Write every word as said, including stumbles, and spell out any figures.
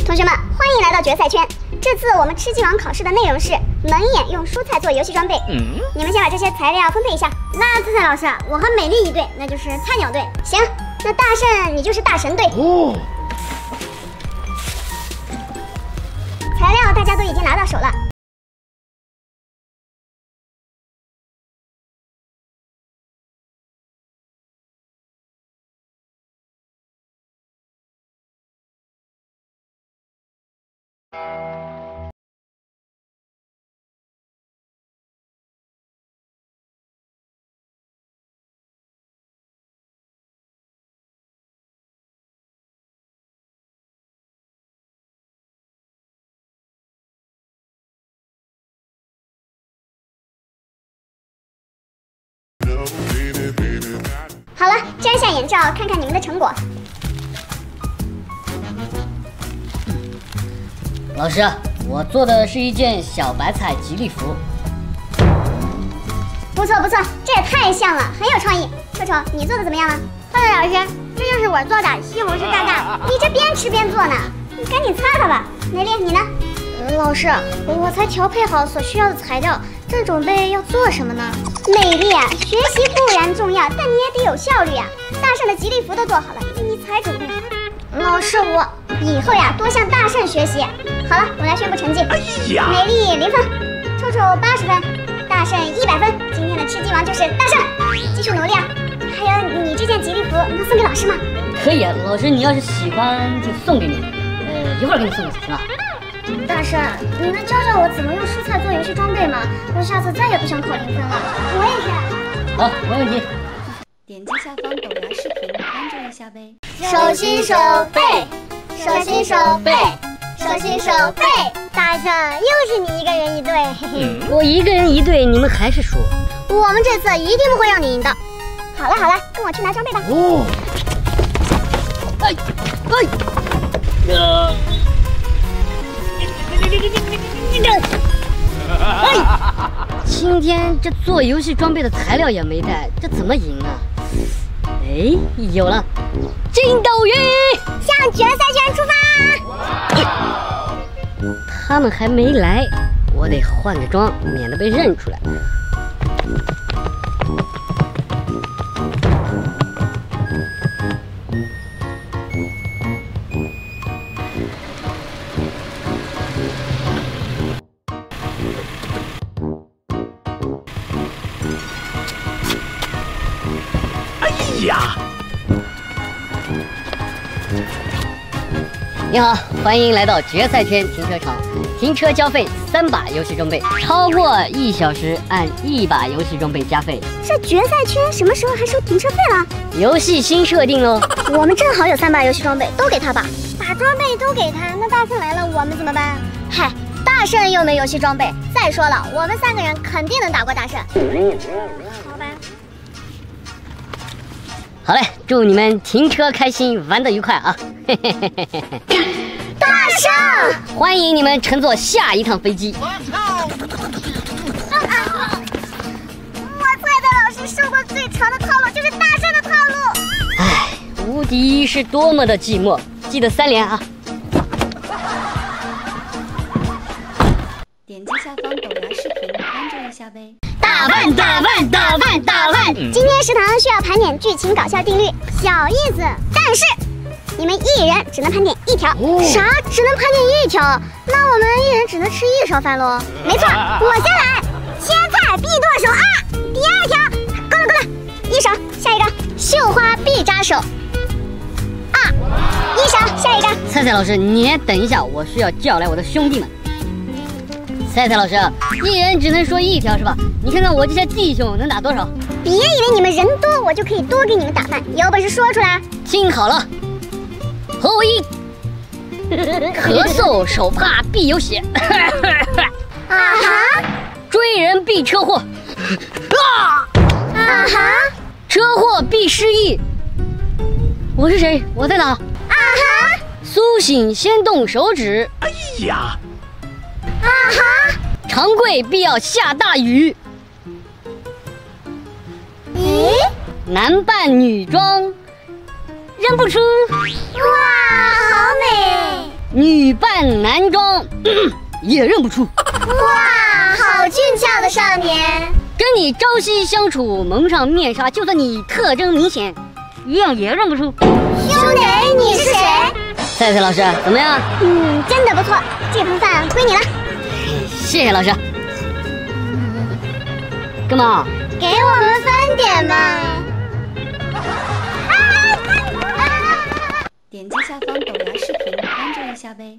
同学们，欢迎来到决赛圈。这次我们吃鸡王考试的内容是冷眼用蔬菜做游戏装备。嗯，你们先把这些材料分配一下。那菜菜老师，我和美丽一队，那就是菜鸟队。行，那大圣你就是大神队。哦。材料大家都已经拿到手了。 好了，摘下眼罩，看看你们的成果。 老师，我做的是一件小白菜吉利服。 不错不错，这也太像了，很有创意。臭臭，你做的怎么样了？慧慧老师，这就是我做的西红柿蛋蛋。你这边吃边做呢，你赶紧擦擦吧。美丽，你呢？呃，老师，我才调配好所需要的材料，正准备要做什么呢？ 美丽啊，学习固然重要，但你也得有效率啊！大圣的吉利服都做好了，你才准备好。老师，我以后呀多向大圣学习。好了，我来宣布成绩。哎呀，美丽零分，臭臭八十分，大圣一百分。今天的吃鸡王就是大圣，继续努力啊！还有你这件吉利服能送给老师吗？ 可以啊，老师你要是喜欢就送给你，呃，一会儿给你送过去，行吧？ 大圣，你能教教我怎么用蔬菜做游戏装备吗？我下次再也不想考零分了。我也是。 好，没问题。 点击下方狗牙视频关注一下呗。 手心手背，手心手背，手心手背。大圣，又是你一个人一队。 嗯、我一个人一队，你们还是输。 我们这次一定不会让你赢的。好了好了，跟我去拿装备吧。哦。 哎哎。呃。 哎，今天这做游戏装备的材料也没带，这怎么赢啊？哎，有了，筋斗云向决赛圈出发！ 哎、他们还没来，我得换个装，免得被认出来。 呀！ 你好，欢迎来到决赛圈停车场。停车交费三把游戏装备，超过一小时按一把游戏装备加费。 这决赛圈什么时候还收停车费了？ 游戏新设定喽。 我们正好有三把游戏装备，都给他吧。把装备都给他，那大圣来了，我们怎么办？嗨，大圣又没游戏装备。再说了，我们三个人肯定能打过大圣。好吧。 好嘞，祝你们停车开心，玩得愉快啊！ 大圣， 欢迎你们乘坐下一趟飞机。我蔡蔡老师受过最长的套路就是大圣的套路。 唉，无敌是多么的寂寞，记得三连啊！ 点击下方狗牙视频关注一下呗。 打饭打饭打饭打饭！今天食堂需要盘点剧情搞笑定律，小意思。但是你们一人只能盘点一条。哦、啥？只能盘点一条？那我们一人只能吃一勺饭喽？没错，我先来。切菜必剁手啊！第二条，够了够了，一勺，下一个。绣花必扎手。啊，一勺，下一个。 菜菜老师，你等一下，我需要叫来我的兄弟们。 菜菜老师，一人只能说一条是吧？你看看我这些弟兄能打多少？ 别以为你们人多，我就可以多给你们打饭，有本事说出来！ 听好了，后一，咳嗽手帕必有血， 啊哈， 追人必车祸， 啊啊哈， 车祸必失忆。我是谁？我在哪？啊哈， 苏醒先动手指。 哎呀！ 啊哈！ 长贵必要下大雨。 咦？ 男扮女装，认不出。 哇，好美！ 女扮男装，嗯、也认不出。 哇，好俊俏的少年！ 跟你朝夕相处，蒙上面纱，就算你特征明显，一样也认不出。 兄弟，你是谁？ 赛赛老师，怎么样？ 嗯，真的不错，这盆饭归你了。 谢谢老师。干嘛？ 给我们分点嘛。 点击下方狗牙视频关注一下呗。